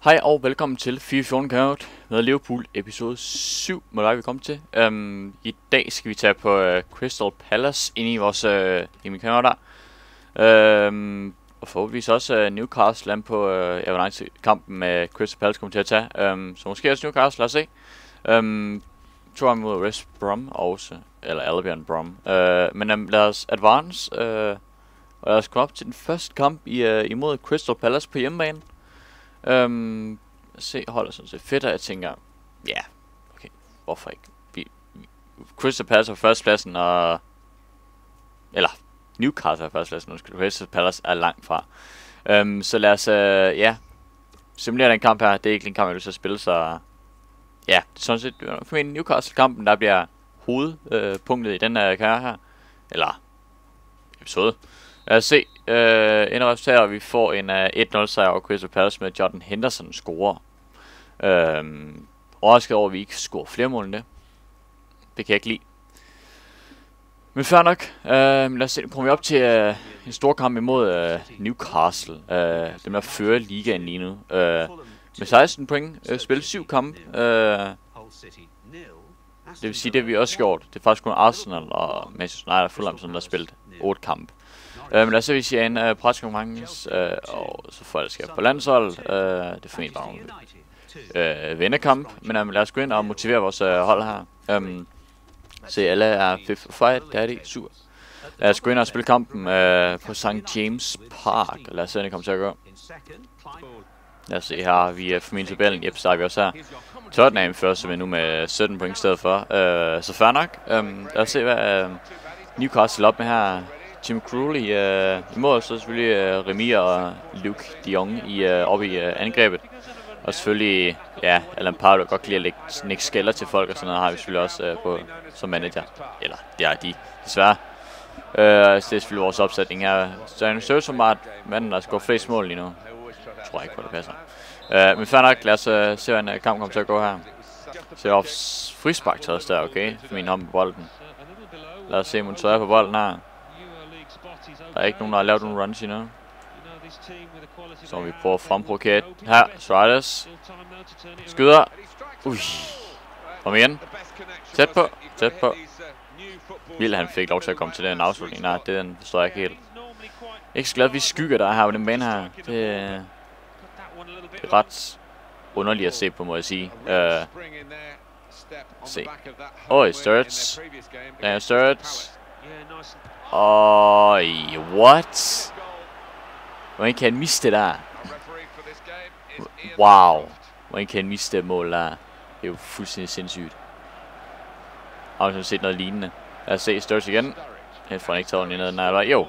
Hej og velkommen til 414 Count med Liverpool episode 7, må vi komme til. I dag skal vi tage på Crystal Palace ind i vores min kamera der. Og forhåbentligvis også Newcastle land på kampen med Crystal Palace kommer til at tage. Så måske også Newcastle, lad os se. Tror jeg mod West Brom også, eller Albion Brom. Men lad os advance og lad os komme op til den første kamp imod Crystal Palace på hjemmebane. Se, holder sådan set fedt, og jeg tænker, ja, okay, hvorfor ikke? Crystal Palace er førstepladsen, og eller Newcastle er førstepladsen, og Crystal Palace er langt fra. Så lad os, simulere den kamp her. Det er ikke en kamp, jeg vil så spille, så ja, det er sådan set for min Newcastle-kampen, der bliver hovedpunktet i den her karriere her, eller episode. Lad os se, en resultat, og vi får en 1-0 sejr over Crystal Palace med Jordan Henderson scorer. Overrasket over, at vi ikke scorer flere mål end det. Det kan jeg ikke lide. Men fair nok. Lad os se, nu kommer vi op til en stor kamp imod Newcastle. Dem der fører ligaen lige nu. Med 16 point, spillet 7 kampe. Det vil sige, det har vi også gjort. Det er faktisk kun Arsenal og Manchester United og Fulham, som der har spillet 8 kampe. Men lad os se, hvis jeg er en preskonkurrence, og så får jeg det på landsholdet. Det er formentlig bare en vennekamp, men lad os gå ind og motivere vores hold her. Se, alle er fit for fight, det er de, super. Lad os gå ind og spille kampen på St. James Park, og lad os se, det kommer til at gå. Lad os se her, vi er formentlig tabellen, yep, så er vi også her. Tottenham fører simpelthen nu med 17 point i stedet for, så fair nok. Lad os se, hvad Newcastle op med her. Tim Krul i mål, så selvfølgelig Remy og Luke de Jong oppe i angrebet. Og selvfølgelig, ja, Alan Pardew godt kan lide at lægge skælder til folk og sådan noget, har vi selvfølgelig også på som manager. Eller, det er de, desværre. Så det er selvfølgelig vores opsætning her. Så det ser ud som bare, at manden der scorer flest mål lige nu. Jeg tror ikke på, det passer. Men fair nok, lad os se, hvad en kamp kommer til at gå her. Så jeg frispark til os der, okay, for min hånd på bolden. Lad os se, om hun tøjer på bolden her. Der er ikke nogen, der har lavet nogle runs endnu. Så vi prøver at fremprovokere her. Suarez. Skyder. Ui. Kom igen. Tæt på. Tæt på. Vildt, han fik lov til at komme til den afslutning. Nej, den forstår jeg ikke helt. Ikke så glad, vi skygger der her på den bane her. Det er ret underligt at se på, må jeg sige. Se. Sturridge. Ja, Sturridge. What? Hvordan kan han miste det der? Wow. Hvordan kan han miste det mål der? Det er jo fuldstændig sindssygt. Har vi set noget lignende? Lad os se Sturridge igen. Jeg får ikke taget ordentligt ned, den her. Jo.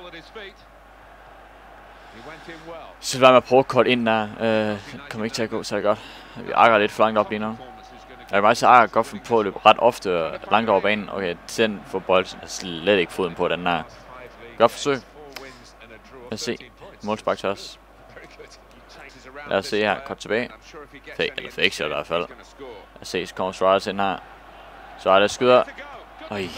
Så lad mig prøve at korte ind der. Kommer ikke til at gå, så er det godt. Vi akker lidt for langt op lige nu. Jeg vil meget sige, at jeg godt finde på at løbe ret ofte langt over banen. Okay, den får bolden slet ikke foden på den her. Godt forsøg. Lad os se. Målspark til os. Lad os se her. Kort tilbage. Eller fake shot i hvert fald. Lad os se, så kommer Suarez ind her. Suarez skyder. Oj.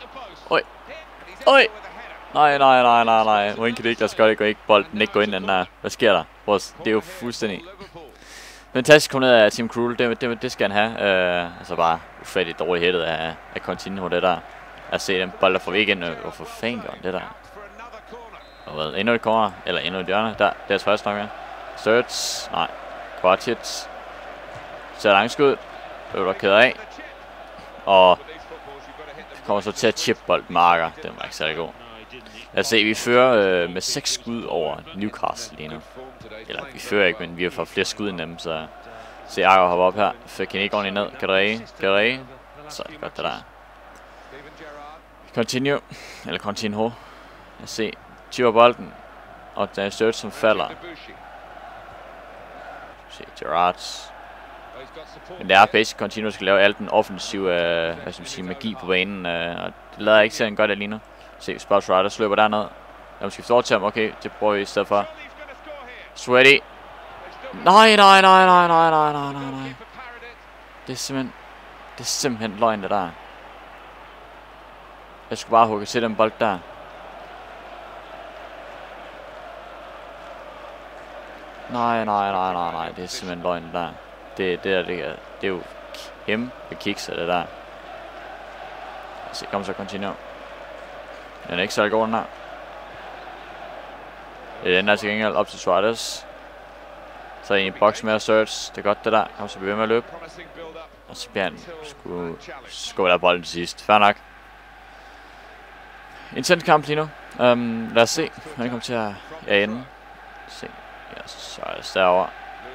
Nej. Hvordan kan det ikke lade sig godt, ikke bolden ikke gå ind den der? Hvad sker der? Det er jo fuldstændig fantastisk kommet ned af Tim Krul. Det skal han have. Altså bare ufattigt dårligt hættet af Coutinho, det der. At se den bold, der får vi ikke ind. Hvorfor fanden gør han det der? Og hvad? Endnu et corner. Eller endnu et hjørne. Der. Det er først nok, ja. Sturridge. Nej. Kvartits. Så langskud. Det var du ked af. Og det kommer så til at chip bolden marker. Den var ikke særlig god. Lad os se, vi fører med 6 skud over Newcastle lige nu. Eller vi fører ikke, men vi har fået flere skud end dem, så se Akker hoppe op her. Fik han ikke ordentligt ned. Kadre. Så er det godt det der. Continue. Lad os se. Chipper bolden. Og der er Sturridge, som falder. Se, Gerrard. Men det er basic Continue, skal lave alt den offensive hvad skal man sige, magi på banen. Og det lader ikke selv godt af lige nu. Se, Spurs Riders løber derned. Lad mig skifte over til ham. Okay, det prøver vi i stedet for. Sweaty. Nej. Det er simpelthen løgn, det der. Jeg skulle bare hugge til den bold der. Nej. Det er simpelthen løgn der. Det er jo kæmpe kiks af det der. Se, kom så, continue. Den er ikke så god, den her. Det er den der til gengæld op til Suarez. Så er en i boks med at search. Det er godt det der. Kom så, bliver ved med at løbe. Og så bliver han sgu der bolden til sidst. Fair nok. Intens kamp lige nu. Lad os se. Han kommer til at ende. Se. Ja, så er det derovre.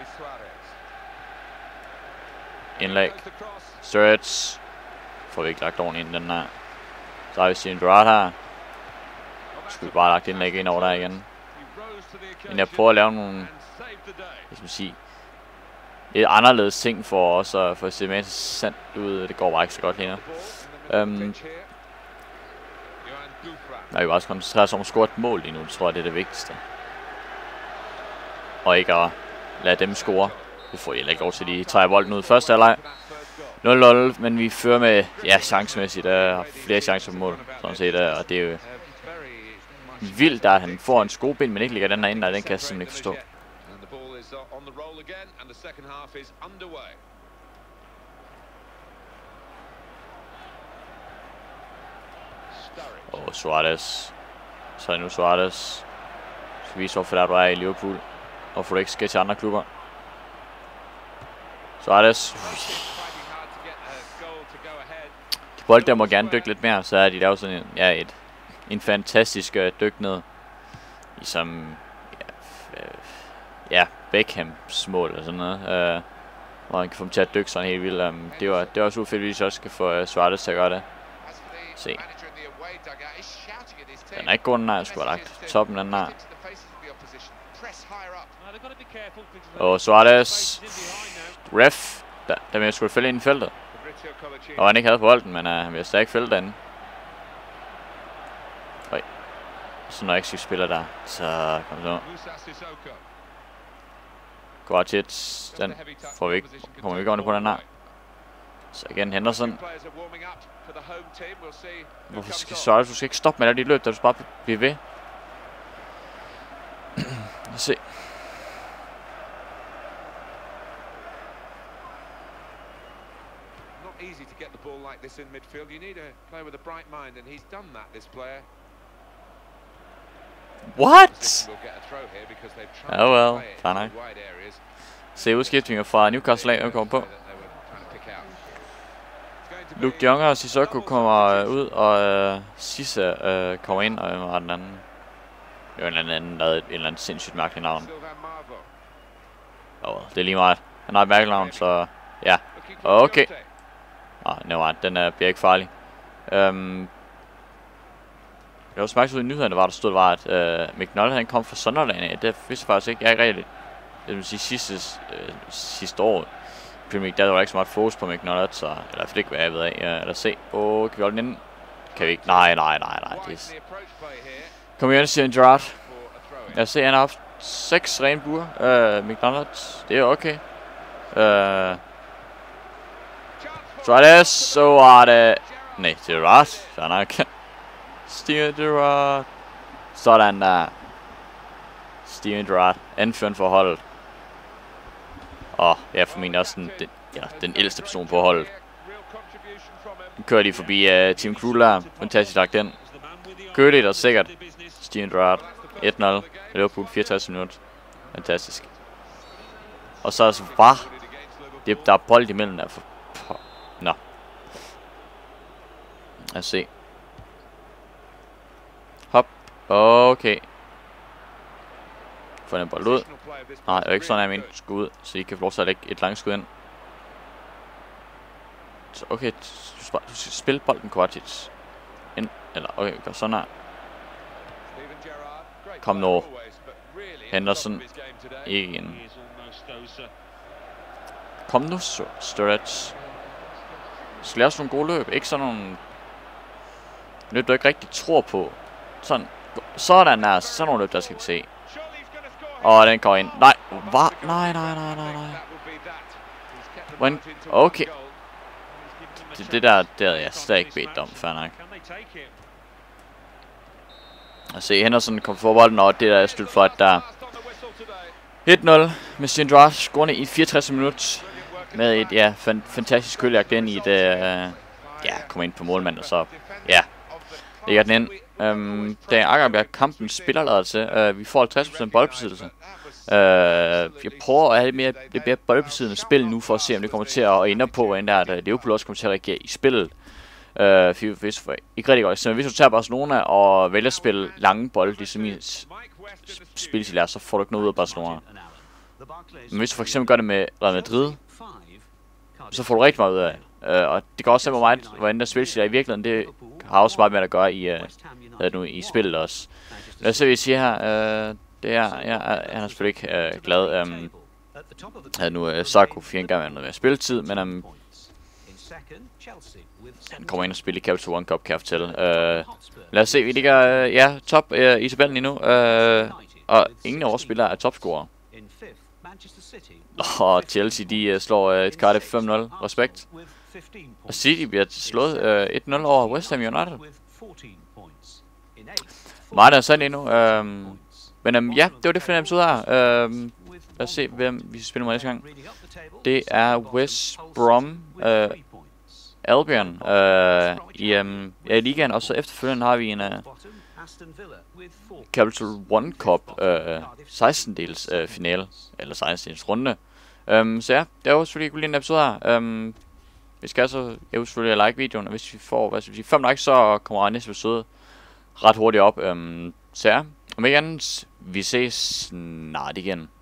Indlæg. Search. Får vi ikke lagt ordentligt ind den her. Så har vi Steven Gerrard her. Skulle vi bare lagt indlæg ind over der igen. Men jeg prøver at lave nogle, hvad skal man sige, lidt anderledes ting for os at få se mere sandt ud. Det går bare ikke så godt lige nu. Jeg vil bare koncentrere os om at score et mål lige nu. Det tror jeg, det er det vigtigste. Og ikke at lade dem score. Det får jeg ikke lov til, de tager bolden ud første halvleg. 0-0, men vi fører med, ja, chancemæssigt. Der har flere chancer på mål, sådan set. Og det er jo vildt, at han får en skoben, men ikke ligger den her ind, og den kan jeg simpelthen ikke forstå. Og Suarez. Så er det nu Suarez. Skal vise, hvorfor der du er i Liverpool. Og for du ikke skal til andre klubber. Suarez. De bold der må gerne dykke lidt mere, så er de lavet sådan en fantastisk dyk ned. Ligesom Beckhams mål og sådan noget. Hvor han kan få dem til at dykke sådan helt vildt. Det var også fedt, hvis vi også skal få Suarez til at gøre det. Se. Den er ikke god, den her. Jeg skulle have lagt toppen den her. Og Suarez. Ref. Der vil jeg skulle fælde ind i feltet. Og han ikke havde på bolden, men han vil stadig fælde den. Så når jeg ikke spiller der, så kom så. Gorgit, den får vi ikke. Kommer vi ikke ordentligt på den her. Så igen Henderson. Hvorfor skal Suarez? Du skal ikke stoppe med alle de løb, der du bare bliver ved. Lad os se. Easy to get the ball like this in midfield. You need a player with a bright mind, and he's done that. This player. What? Oh well, fine. Se udskiftninger fra Newcastle af, kommer på. Luke de Jong og Sissoko kommer ud, og Cisse kommer ind, og var den anden. Det var en eller anden, der havde et eller andet sindssygt mærkeligt navn. Det er lige meget. Han har et mærkeligt navn, så ja. Okay. Den bliver ikke farlig. Jeg var smagt ud i nyhederne, der stod, at McNulty han kom fra Sunderland. Det vidste jeg faktisk ikke. Jeg er ikke rigtig. Det vil sige sidste år. Premier League, der var ikke så meget fokus på McNulty, så eller i hvert fald ikke, hvad jeg ved af. Lad os se. Kan vi holde den inden? Kan vi ikke? Nej. Kom igen, Steven Gerrard. Jeg ser, han har haft 6 rene buer. McNulty, det er okay. Suarez, så var det. Nej, Gerrard. Fair nok. Steven Gerrard. Sådan der. Steven Gerrard. Anføren for holdet. Og jeg er formentlig også den ældste person på holdet. Nu kører de forbi Team Krul der. Fantastisk lagt den. Kører det der sikkert. Steven Gerrard. 1-0. Liverpool 64 minutter. Fantastisk. Og så altså bare. Der er bold imellem der. Nå. Lad os se. Hop. Okay. Få den bold ud. Nej, det er ikke sådan, jeg mener skud ud, så I kan få lov til at lægge et langt skud ind. Så okay, du skal spille bolden Gorgit. Ind, eller okay, gør sådan her. Kom nu. Henderson. Ikke igen. Kom nu, Sturridge. Skal lave sådan nogle gode løb, ikke sådan nogle løb, du ikke rigtig tror på. Sådan der, sådan nogle løb, der skal vi se. Og den går ind. Nej, hvad? Nej. Okay. Det der havde jeg slet ikke bedt om, fair nok. Og se, Henderson kom for bolden, og det der er slut for, at der 1-0 med Sindra scorende i 64 minutter med et fantastisk køljagt ind i et kommer ind på målmanden, og så ligger den ind. Da Akkerbjerg kampen spillerladelse, vi får 50% boldbesiddelse. Jeg prøver at have lidt mere boldbesiddende spil nu, for at se om det kommer til at ændre på, hvordan der at Liverpool også kommer til at reagere i spillet. Ikke rigtig godt. Så hvis du tager Barcelona og vælger at spille lange bolde, ligesom i spil, så får du ikke noget ud af Barcelona. Men hvis du for eksempel gør det med Real Madrid, så får du rigtig meget ud af det. Og det kan også se, hvor meget, hvordan der spilles i virkeligheden, det har også meget med at gøre i spillet også. Lad os se, hvad jeg siger her. Det er, han er selvfølgelig ikke glad. Havde nu Sarko 4 gange med spilletid, men han kommer ind og spiller i Capital One Cup, kan jeg fortælle. Lad os se, vi ligger top i tabellen endnu, og ingen af vores spillere er topscorer. Og Chelsea, de slår Cardiff 5-0, respekt. Og City bliver slået 1-0 over West Ham United. Meget er sandt endnu. Men det var det for den episode her. Lad os se, hvem vi spiller med næste gang. Det er West Brom Albion i ligaen, og så efterfølgende har vi en Capital One Cup 16-dels finale, eller 16-dels runde. Så ja, det var selvfølgelig ikke en episode her. Vi skal altså selvfølgelig like videoen, og hvis vi får 5 likes, så kommer næste episode ret hurtigt op. Så ja, om ikke andet, vi ses snart igen.